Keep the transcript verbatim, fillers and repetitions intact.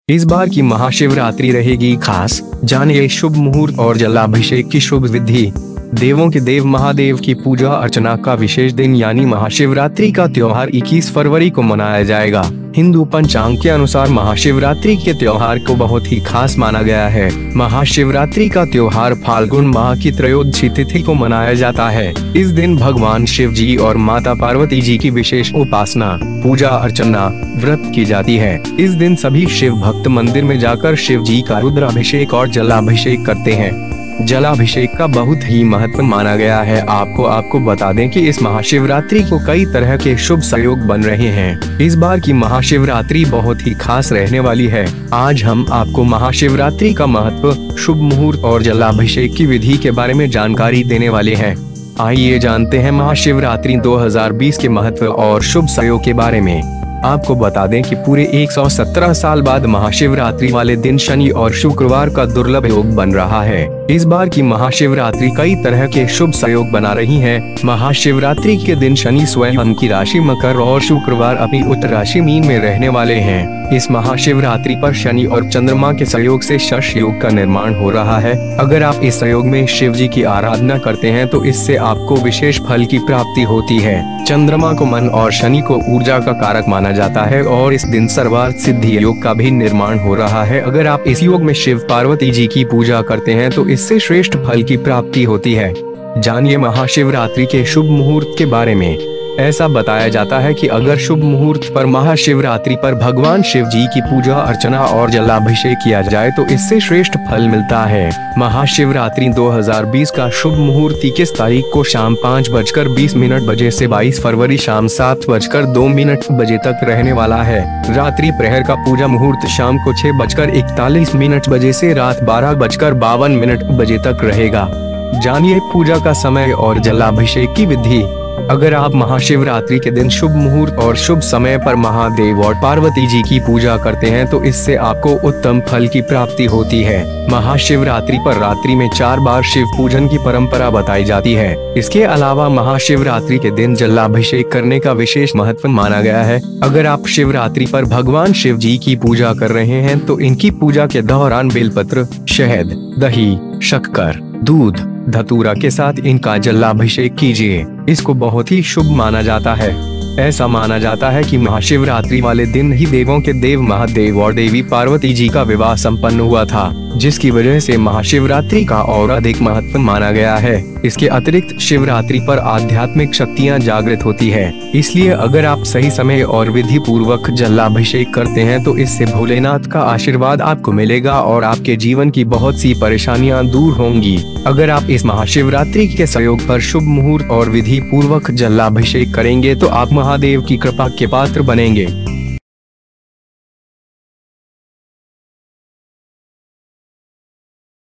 इस बार की महाशिवरात्रि रहेगी खास, जानिए शुभ मुहूर्त और जलाभिषेक की शुभ विधि। देवों के देव महादेव की पूजा अर्चना का विशेष दिन यानी महाशिवरात्रि का त्योहार इक्कीस फरवरी को मनाया जाएगा। हिंदू पंचांग के अनुसार महाशिवरात्रि के त्योहार को बहुत ही खास माना गया है। महाशिवरात्रि का त्योहार फाल्गुन माह की त्रयोदशी तिथि को मनाया जाता है। इस दिन भगवान शिव जी और माता पार्वती जी की विशेष उपासना, पूजा अर्चना, व्रत की जाती है। इस दिन सभी शिव भक्त मंदिर में जाकर शिव जी का रुद्राभिषेक और जलाभिषेक करते हैं। जलाभिषेक का बहुत ही महत्व माना गया है। आपको आपको बता दें कि इस महाशिवरात्रि को कई तरह के शुभ संयोग बन रहे हैं। इस बार की महाशिवरात्रि बहुत ही खास रहने वाली है। आज हम आपको महाशिवरात्रि का महत्व, शुभ मुहूर्त और जलाभिषेक की विधि के बारे में जानकारी देने वाले हैं। आइए जानते हैं महाशिवरात्रि दो हज़ार बीस के महत्व और शुभ संयोग के बारे में। आपको बता दें कि पूरे एक सौ सत्रह साल बाद महाशिवरात्रि वाले दिन शनि और शुक्रवार का दुर्लभ योग बन रहा है। इस बार की महाशिवरात्रि कई तरह के शुभ संयोग बना रही है। महाशिवरात्रि के दिन शनि स्वयं की राशि मकर और शुक्रवार अपनी उत्तर राशि मीन में रहने वाले हैं। इस महाशिवरात्रि पर शनि और चंद्रमा के सहयोग से शश योग का निर्माण हो रहा है। अगर आप इस सहयोग में शिव जी की आराधना करते हैं तो इससे आपको विशेष फल की प्राप्ति होती है। चंद्रमा को मन और शनि को ऊर्जा का कारक माना जाता है और इस दिन सर्वार्थ सिद्धि योग का भी निर्माण हो रहा है। अगर आप इस योग में शिव पार्वती जी की पूजा करते हैं तो इससे श्रेष्ठ फल की प्राप्ति होती है। जानिए महाशिवरात्रि के शुभ मुहूर्त के बारे में। ऐसा बताया जाता है कि अगर शुभ मुहूर्त पर महाशिवरात्रि पर भगवान शिव जी की पूजा अर्चना और जलाभिषेक किया जाए तो इससे श्रेष्ठ फल मिलता है। महाशिवरात्रि दो हज़ार बीस का शुभ मुहूर्त इक्कीस तारीख को शाम पाँच बजकर बीस मिनट बजे से बाईस फरवरी शाम सात बजकर दो मिनट बजे तक रहने वाला है। रात्रि प्रहर का पूजा मुहूर्त शाम को छह बजकर इकतालीस मिनट बजे से रात बारह बजकर बावन मिनट बजे तक रहेगा। जानिए पूजा का समय और जलाभिषेक की विधि। अगर आप महाशिवरात्रि के दिन शुभ मुहूर्त और शुभ समय पर महादेव और पार्वती जी की पूजा करते हैं तो इससे आपको उत्तम फल की प्राप्ति होती है। महाशिवरात्रि पर रात्रि में चार बार शिव पूजन की परंपरा बताई जाती है। इसके अलावा महाशिवरात्रि के दिन जलाभिषेक करने का विशेष महत्व माना गया है। अगर आप शिवरात्रि पर भगवान शिव जी की पूजा कर रहे हैं तो इनकी पूजा के दौरान बेलपत्र, शहद, दही, शक्कर, दूध, धतूरा के साथ इनका जलाभिषेक कीजिए। इसको बहुत ही शुभ माना जाता है। ऐसा माना जाता है कि महाशिवरात्रि वाले दिन ही देवों के देव महादेव और देवी पार्वती जी का विवाह संपन्न हुआ था, जिसकी वजह से महाशिवरात्रि का और अधिक महत्व माना गया है। इसके अतिरिक्त शिवरात्रि पर आध्यात्मिक शक्तियां जागृत होती है। इसलिए अगर आप सही समय और विधि पूर्वक जलाभिषेक करते हैं तो इससे भोलेनाथ का आशीर्वाद आपको मिलेगा और आपके जीवन की बहुत सी परेशानियां दूर होंगी। अगर आप इस महाशिवरात्रि के सहयोग पर शुभ मुहूर्त और विधि पूर्वक जलाभिषेक करेंगे तो आप महादेव की कृपा के पात्र बनेंगे।